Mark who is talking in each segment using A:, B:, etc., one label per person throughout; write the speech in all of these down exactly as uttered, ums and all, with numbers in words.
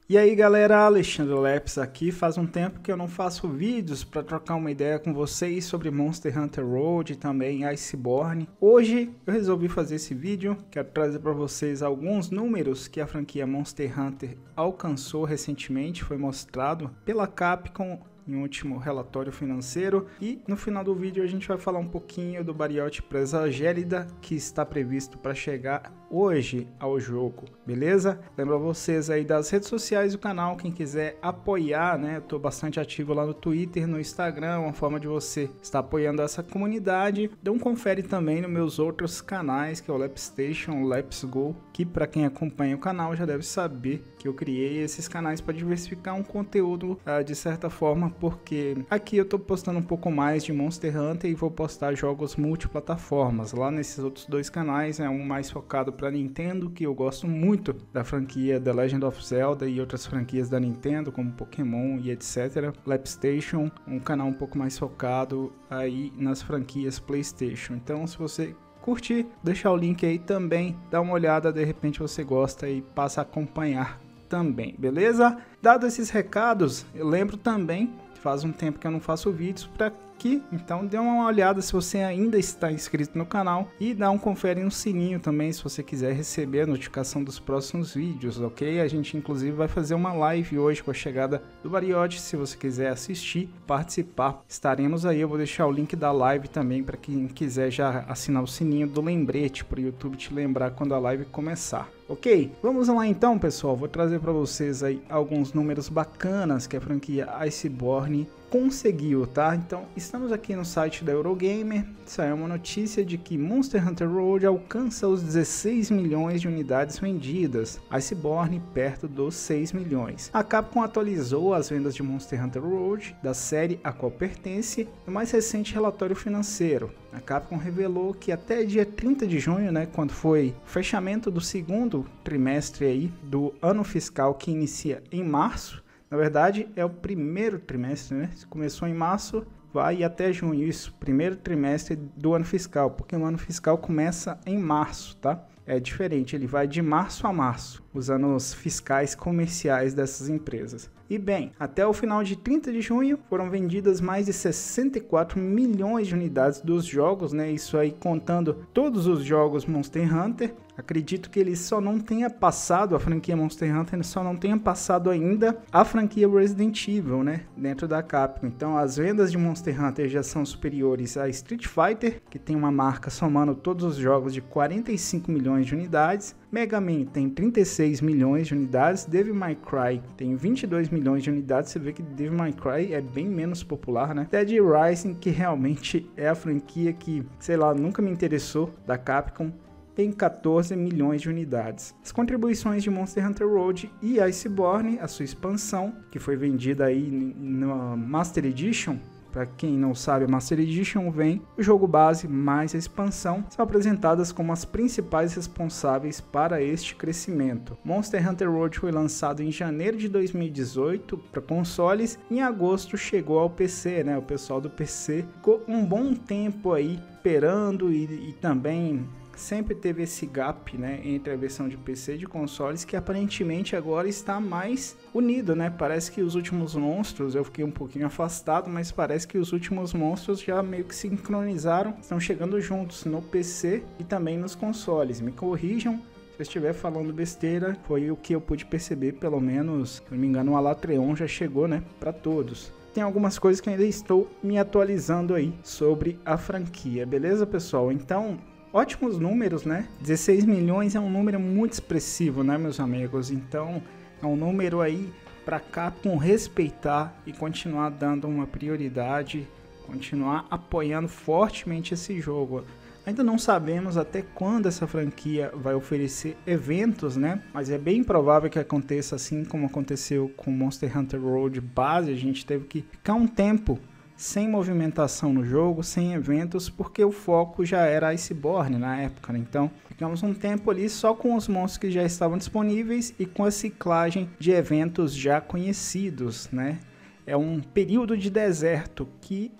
A: E aí galera, Alexandre Leps aqui. Faz um tempo que eu não faço vídeos para trocar uma ideia com vocês sobre Monster Hunter World e também Iceborne. Hoje eu resolvi fazer esse vídeo, quero trazer para vocês alguns números que a franquia Monster Hunter alcançou recentemente, foi mostrado pela Capcom em um último relatório financeiro, e no final do vídeo a gente vai falar um pouquinho do Bariote Presa Gélida, que está previsto para chegar hoje ao jogo, beleza? Lembro vocês aí das redes sociais do canal, quem quiser apoiar, né? Eu tô bastante ativo lá no Twitter, no Instagram, uma forma de você estar apoiando essa comunidade. Dê um confere também nos meus outros canais, que é o Lapstation, o Let's Go, que para quem acompanha o canal já deve saber que eu criei esses canais para diversificar um conteúdo uh, de certa forma, porque aqui eu tô postando um pouco mais de Monster Hunter e vou postar jogos multiplataformas. Lá nesses outros dois canais é um mais focado para Nintendo, que eu gosto muito da franquia The Legend of Zelda e outras franquias da Nintendo, como Pokémon e etcétera. Lapstation, um canal um pouco mais focado aí nas franquias PlayStation. Então, se você curtir, deixar o link aí também, dá uma olhada, de repente você gosta e passa a acompanhar também, beleza? Dado esses recados, eu lembro também que faz um tempo que eu não faço vídeos para aqui, então dê uma olhada se você ainda está inscrito no canal e dá um confere no sininho também se você quiser receber a notificação dos próximos vídeos, ok? A gente inclusive vai fazer uma live hoje com a chegada do Bariote, se você quiser assistir, participar, estaremos aí. Eu vou deixar o link da live também para quem quiser já assinar o sininho do lembrete para o YouTube te lembrar quando a live começar. Ok, vamos lá então, pessoal. Vou trazer para vocês aí alguns números bacanas que a franquia Iceborne conseguiu, tá? Então, estamos aqui no site da Eurogamer. Saiu uma notícia de que Monster Hunter World alcança os dezesseis milhões de unidades vendidas, Iceborne perto dos seis milhões. A Capcom atualizou as vendas de Monster Hunter World, da série a qual pertence, no mais recente relatório financeiro. A Capcom revelou que até dia trinta de junho, né, quando foi o fechamento do segundo trimestre aí do ano fiscal, que inicia em março, na verdade é o primeiro trimestre, né? Começou em março, vai até junho, isso, primeiro trimestre do ano fiscal, porque o ano fiscal começa em março, tá? É diferente, ele vai de março a março, os anos fiscais comerciais dessas empresas. E bem, até o final de trinta de junho foram vendidas mais de sessenta e quatro milhões de unidades dos jogos, né? Isso aí contando todos os jogos Monster Hunter. Acredito que ele só não tenha passado, a franquia Monster Hunter só não tenha passado ainda a franquia Resident Evil, né? Dentro da Capcom. Então as vendas de Monster Hunter já são superiores a Street Fighter, que tem uma marca somando todos os jogos de quarenta e cinco milhões de unidades. Mega Man tem trinta e seis milhões de unidades, Devil May Cry tem vinte e dois milhões de unidades. Você vê que Devil May Cry é bem menos popular, né? Dead Rising, que realmente é a franquia que, sei lá, nunca me interessou da Capcom, tem quatorze milhões de unidades. As contribuições de Monster Hunter World e Iceborne, a sua expansão, que foi vendida aí na Master Edition. Para quem não sabe, a Master Edition vem o jogo base mais a expansão, são apresentadas como as principais responsáveis para este crescimento. Monster Hunter World foi lançado em janeiro de dois mil e dezoito para consoles, e em agosto chegou ao P C, né? O pessoal do P C ficou um bom tempo aí esperando e, e também sempre teve esse gap, né, entre a versão de P C e de consoles, que aparentemente agora está mais unido, né? Parece que os últimos monstros, eu fiquei um pouquinho afastado, mas parece que os últimos monstros já meio que sincronizaram, estão chegando juntos no P C e também nos consoles. Me corrijam se eu estiver falando besteira, foi o que eu pude perceber, pelo menos, se não me engano, o Alatreon já chegou, né, para todos. Tem algumas coisas que ainda estou me atualizando aí sobre a franquia, beleza, pessoal? Então, ótimos números, né? dezesseis milhões é um número muito expressivo, né, meus amigos? Então, é um número aí para Capcom respeitar e continuar dando uma prioridade, continuar apoiando fortemente esse jogo. Ainda não sabemos até quando essa franquia vai oferecer eventos, né? Mas é bem provável que aconteça assim como aconteceu com Monster Hunter World base. A gente teve que ficar um tempo sem movimentação no jogo, sem eventos, porque o foco já era Iceborne na época, né? Então ficamos um tempo ali só com os monstros que já estavam disponíveis e com a ciclagem de eventos já conhecidos, né? É um período de deserto que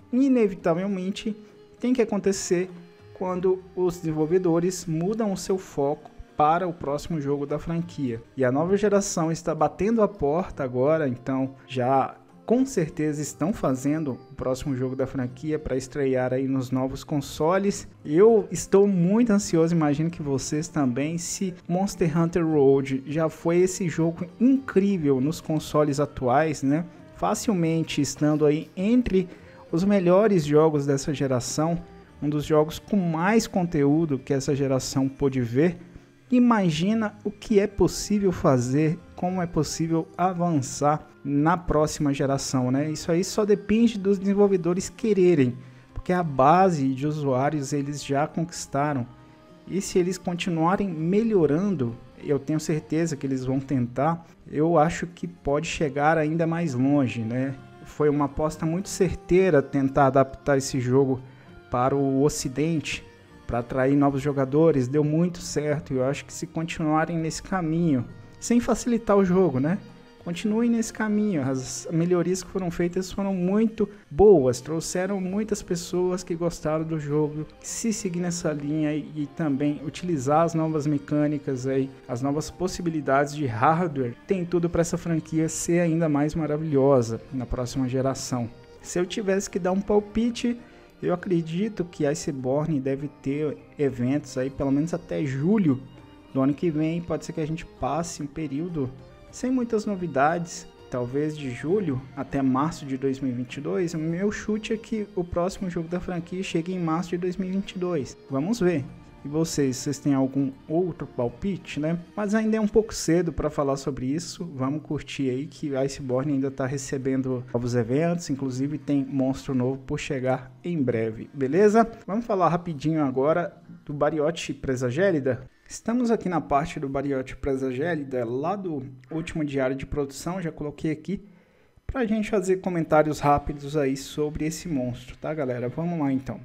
A: inevitavelmente tem que acontecer quando os desenvolvedores mudam o seu foco para o próximo jogo da franquia. E a nova geração está batendo a porta agora, então já com certeza estão fazendo o próximo jogo da franquia para estrear aí nos novos consoles. Eu estou muito ansioso, imagino que vocês também. Se Monster Hunter World já foi esse jogo incrível nos consoles atuais, né? Facilmente estando aí entre os melhores jogos dessa geração, um dos jogos com mais conteúdo que essa geração pôde ver. Imagina o que é possível fazer, como é possível avançar na próxima geração, né? Isso aí só depende dos desenvolvedores quererem, porque a base de usuários eles já conquistaram. E se eles continuarem melhorando, eu tenho certeza que eles vão tentar, eu acho que pode chegar ainda mais longe, né? Foi uma aposta muito certeira tentar adaptar esse jogo para o Ocidente, para atrair novos jogadores, deu muito certo. Eu acho que se continuarem nesse caminho, sem facilitar o jogo, né? Continuem nesse caminho. As melhorias que foram feitas foram muito boas, trouxeram muitas pessoas que gostaram do jogo. Se seguir nessa linha e, e também utilizar as novas mecânicas aí, as novas possibilidades de hardware, tem tudo para essa franquia ser ainda mais maravilhosa na próxima geração. Se eu tivesse que dar um palpite, eu acredito que a Iceborne deve ter eventos aí pelo menos até julho do ano que vem. Pode ser que a gente passe um período sem muitas novidades, talvez de julho até março de dois mil e vinte e dois. O meu chute é que o próximo jogo da franquia chegue em março de dois mil e vinte e dois. Vamos ver. E vocês, vocês têm algum outro palpite, né? Mas ainda é um pouco cedo para falar sobre isso. Vamos curtir aí que a Iceborne ainda está recebendo novos eventos. Inclusive tem monstro novo por chegar em breve, beleza? Vamos falar rapidinho agora do Bariote Presa Gélida. Estamos aqui na parte do Bariote Presa Gélida, lá do último diário de produção. Já coloquei aqui para a gente fazer comentários rápidos aí sobre esse monstro, tá, galera? Vamos lá então.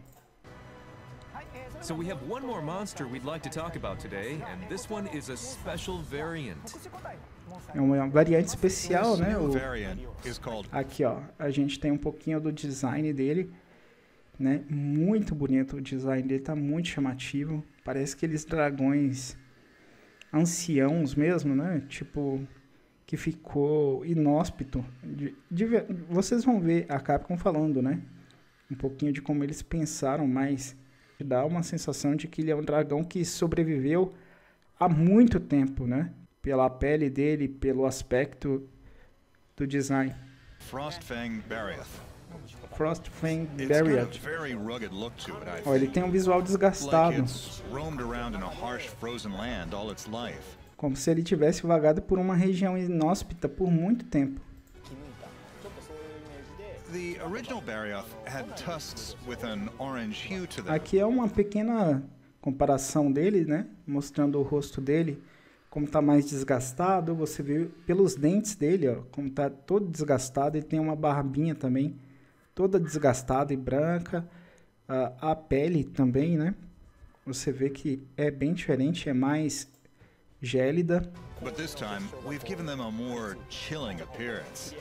B: So we have one more monster we'd like to talk about today, and this one is a special variant.
A: É uma variante especial, né? O... Aqui, ó, a gente tem um pouquinho do design dele, né? Muito bonito o design dele, tá muito chamativo. Parece aqueles dragões anciãos mesmo, né? Tipo, que ficou inóspito. De, de, vocês vão ver a Capcom falando, né? Um pouquinho de como eles pensaram, mas dá uma sensação de que ele é um dragão que sobreviveu há muito tempo, né? Pela pele dele, pelo aspecto do design.
C: Frostfang Barioth.
A: Frostfang Barioth. Ó, ele tem um visual desgastado. Como se ele tivesse vagado por uma região inóspita por muito tempo. Aqui é uma pequena comparação dele, né? Mostrando o rosto dele, como tá mais desgastado. Você vê pelos dentes dele, ó, como tá todo desgastado. Ele tem uma barbinha também, toda desgastada e branca. A, a pele também, né? Você vê que é bem diferente, é mais gélida.
C: But this time, we've given them a more chilling appearance.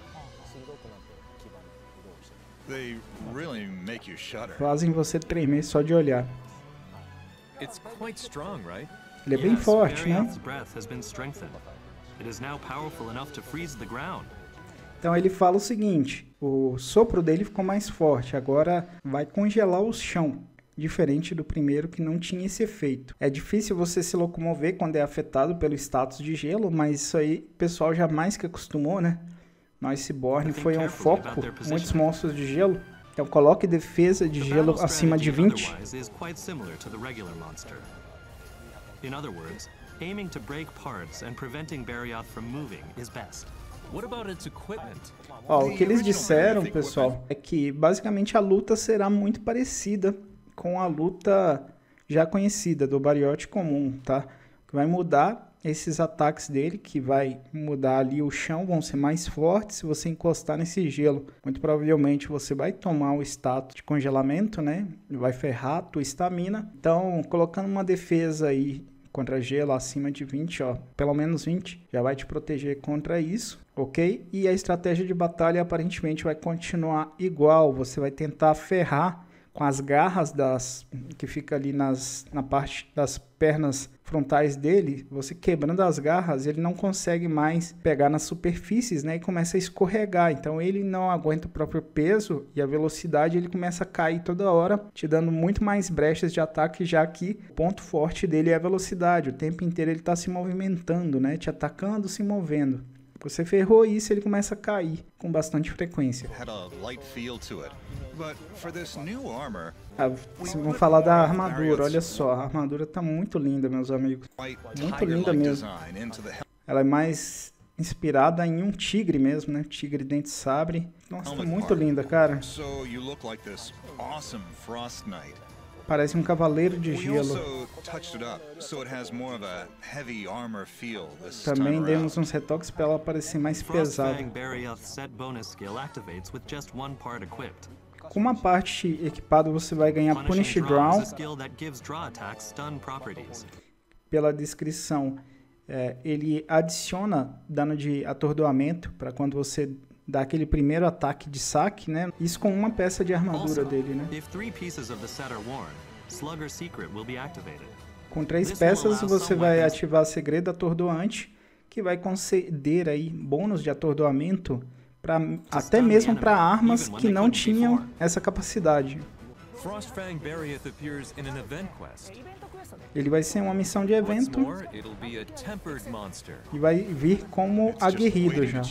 C: They really make you shudder.
A: Fazem você tremer só de olhar.
B: It's quite strong, right?
A: Ele é bem
D: Yes,
A: forte, né?
D: Barioth's breath has been strengthened. It is now powerful enough to freeze the ground.
A: Então ele fala o seguinte: o sopro dele ficou mais forte, agora vai congelar o chão, diferente do primeiro que não tinha esse efeito. É difícil você se locomover quando é afetado pelo status de gelo, mas isso aí o pessoal já mais que acostumou, né? No Iceborne foi um foco, muitos monstros de gelo. Então coloque defesa de gelo acima de vinte.
D: In other words, aiming to break parts and preventing Barioth from moving is best.
B: What about its equipment?
A: Ó, o que eles disseram, pessoal, é que basicamente a luta será muito parecida com a luta já conhecida do Bariote comum, tá? O que vai mudar esses ataques dele, que vai mudar ali o chão, vão ser mais fortes se você encostar nesse gelo. Muito provavelmente você vai tomar o status de congelamento, né? Vai ferrar a tua estamina. Então, colocando uma defesa aí contra gelo acima de vinte, ó, pelo menos vinte, já vai te proteger contra isso, ok? E a estratégia de batalha aparentemente vai continuar igual. Você vai tentar ferrar com as garras das, que fica ali nas, na parte das pernas frontais dele, você quebrando as garras, ele não consegue mais pegar nas superfícies, né, e começa a escorregar. Então ele não aguenta o próprio peso e a velocidade, ele começa a cair toda hora, te dando muito mais brechas de ataque, já que o ponto forte dele é a velocidade. O tempo inteiro ele está se movimentando, né, te atacando, se movendo. Você ferrou isso, ele começa a cair com bastante frequência. Ah, vamos falar da armadura, olha só, a armadura tá muito linda, meus amigos. Muito linda mesmo. Ela é mais inspirada em um tigre mesmo, né? Tigre dente sabre. Nossa, tá muito linda, cara. Parece um cavaleiro de gelo. Também demos uns retoques para ela parecer mais pesada. Com uma parte equipada você vai ganhar Punish Draw. Pela descrição, é, ele adiciona dano de atordoamento para quando você dá aquele primeiro ataque de saque, né? Isso com uma peça de armadura dele, né? Com três peças você vai ativar Segredo Atordoante, que vai conceder aí bônus de atordoamento pra, até mesmo para armas que não tinham essa capacidade. Ele vai ser uma missão de evento e vai vir como aguerrido já.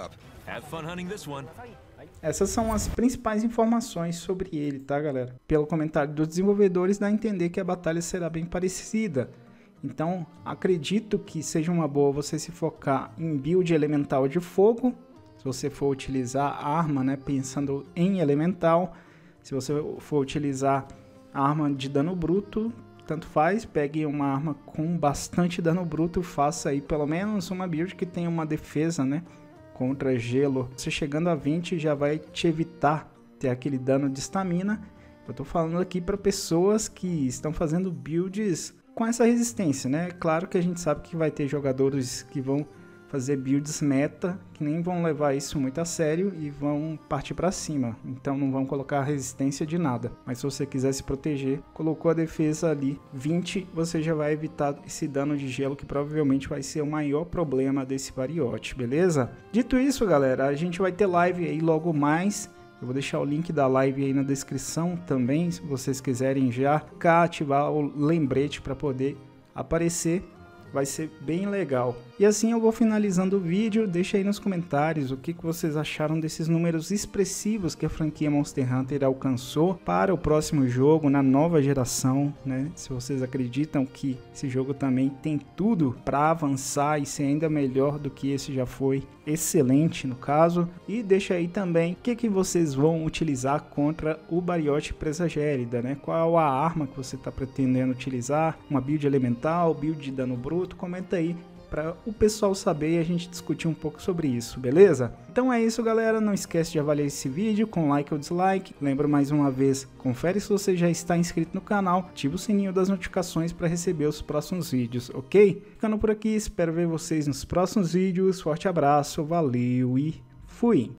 A: Essas são as principais informações sobre ele, tá, galera? Pelo comentário dos desenvolvedores, dá a entender que a batalha será bem parecida. Então, acredito que seja uma boa você se focar em build elemental de fogo. Se você for utilizar a arma, né, pensando em elemental. Se você for utilizar a arma de dano bruto, tanto faz. Pegue uma arma com bastante dano bruto, faça aí pelo menos uma build que tenha uma defesa, né, contra gelo. Você chegando a vinte já vai te evitar ter aquele dano de estamina. Eu tô falando aqui para pessoas que estão fazendo builds com essa resistência, né? Claro que a gente sabe que vai ter jogadores que vão fazer builds meta, que nem vão levar isso muito a sério e vão partir para cima. Então não vão colocar resistência de nada. Mas se você quiser se proteger, colocou a defesa ali vinte, você já vai evitar esse dano de gelo, que provavelmente vai ser o maior problema desse variote, beleza? Dito isso, galera, a gente vai ter live aí logo mais. Eu vou deixar o link da live aí na descrição também, se vocês quiserem já cá ativar o lembrete para poder aparecer. Vai ser bem legal. E assim eu vou finalizando o vídeo. Deixa aí nos comentários o que, que vocês acharam desses números expressivos que a franquia Monster Hunter alcançou para o próximo jogo, na nova geração, né? Se vocês acreditam que esse jogo também tem tudo para avançar e ser ainda melhor do que esse já foi. Excelente no caso. E deixa aí também o que, que vocês vão utilizar contra o Bariote Presa Gélida, né? Qual a arma que você está pretendendo utilizar? Uma build elemental, build de dano bruto? Comenta aí para o pessoal saber e a gente discutir um pouco sobre isso, beleza? Então é isso, galera, não esquece de avaliar esse vídeo com like ou dislike. Lembra mais uma vez, confere se você já está inscrito no canal, ativa o sininho das notificações para receber os próximos vídeos, ok? Ficando por aqui, espero ver vocês nos próximos vídeos, forte abraço, valeu e fui!